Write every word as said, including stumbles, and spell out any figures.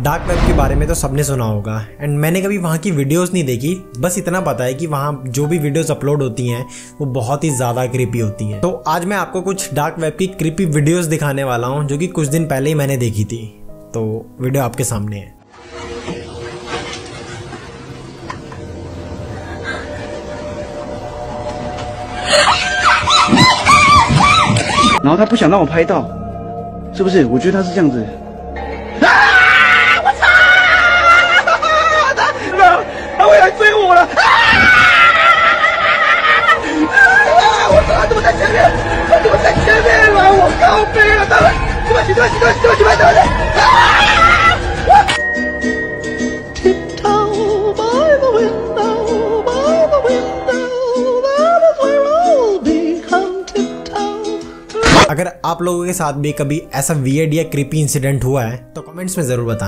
Dark web के बारे में तो सबने सुना होगा एंड मैंने कभी वहाँ की वीडियोस नहीं देखी, बस इतना पता है कि वहाँ जो भी वीडियोस अपलोड होती हैं वो बहुत ही ज़्यादा क्रीपी होती हैं। तो आज मैं आपको कुछ डार्क वेब की क्रीपी वीडियोस दिखाने वाला हूँ जो कि कुछ दिन पहले ही मैंने देखी थी। तो वीडियो आपके सामने है। 然后他不想让我拍到，是不是？我觉得他是这样子。啊！我操！他他会来追我了！啊！我操！他怎么在前面？他怎么在前面了？我靠背了！他们，对不起，对不起，对不起，对不起，对不起！啊！ Tiptoe by the window, by the window, that is where I'll become tiptoe. अगर आप लोगों के साथ भी कभी ऐसा वियर्ड या क्रीपी इंसिडेंट हुआ है तो कमेंट्स में जरूर बताएं।